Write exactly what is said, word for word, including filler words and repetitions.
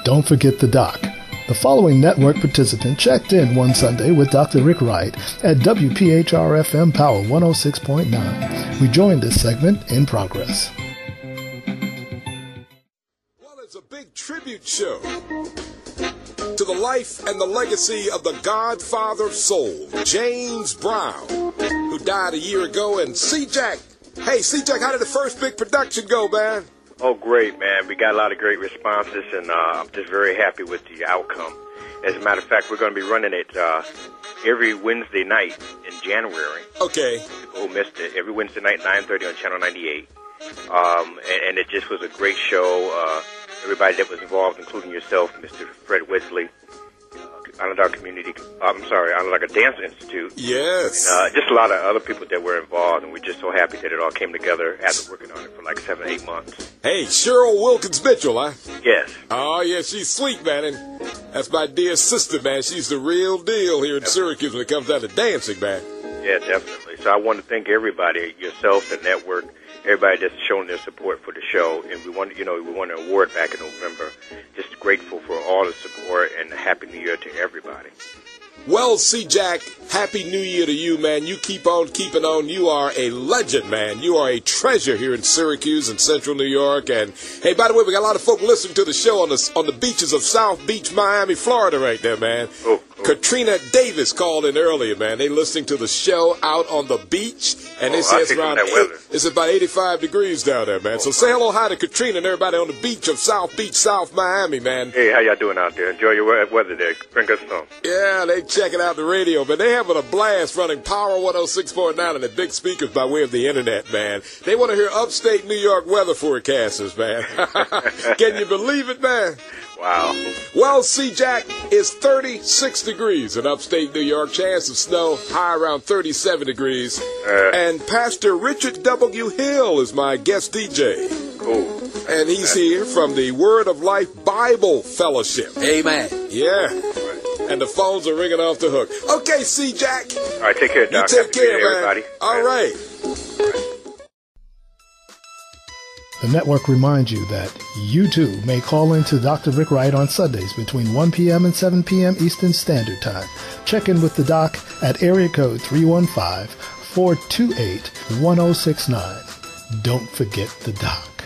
Don't forget the doc. The following network participant checked in one Sunday with Doctor Rick Wright at W P H R F M Power one oh six point nine. We joined this segment in progress. Well, it's a big tribute show to the life and the legacy of the godfather of soul, James Brown, who died a year ago. And C-Jack, hey, C-Jack, how did the first big production go, man? Oh, great, man. We got a lot of great responses, and uh, I'm just very happy with the outcome. As a matter of fact, we're going to be running it uh, every Wednesday night in January. Okay. People who missed it, every Wednesday night, nine thirty on Channel ninety-eight. Um, and, and it just was a great show. Uh, everybody that was involved, including yourself, Mister Fred Wesley, uh, Onondaga Community, I'm sorry, Onondaga Dance Institute. Yes. And, uh, just a lot of other people that were involved, and we're just so happy that it all came together after working on it for like seven, eight months. Hey, Cheryl Wilkins Mitchell, huh? Yes. Oh, yeah, she's sweet, man, and that's my dear sister, man. She's the real deal here in Syracuse when it comes down to dancing, man. Yeah, definitely. So I want to thank everybody, yourself, the network, everybody that's shown their support for the show, and we want, you know, we won an award back in November. Just grateful for all the support, and Happy New Year to everybody. Well, C-Jack, Happy New Year to you, man. You keep on keeping on. You are a legend, man. You are a treasure here in Syracuse and Central New York. And, hey, by the way, we got a lot of folk listening to the show on the, on the beaches of South Beach, Miami, Florida right there, man. Oh, oh. Katrina Davis called in earlier, man. They listening to the show out on the beach, and they oh, say it's around eight, it's about eighty-five degrees down there, man. Oh, so say hello, hi to Katrina and everybody on the beach of South Beach, South Miami, man. Hey, how y'all doing out there? Enjoy your weather there. Bring us some. Yeah, they checking out the radio, but they having a blast running Power one oh six point nine and the big speakers by way of the internet, man. They want to hear upstate New York weather forecasters, man. Can you believe it, man? Wow. Well, C-Jack, is thirty-six degrees in upstate New York. Chance of snow, high around thirty-seven degrees. Uh, and Pastor Richard W. Hill is my guest D J. Cool. And he's here from the Word of Life Bible Fellowship. Amen. Yeah. And the phones are ringing off the hook. Okay, C-Jack. All right, take care, Doc. You take Happy care, New Year, man. everybody. All right. The network reminds you that you too may call into Doctor Rick Wright on Sundays between one p.m. and seven p.m. Eastern Standard Time. Check in with the doc at area code three one five, four two eight, one oh six nine. Don't forget the doc.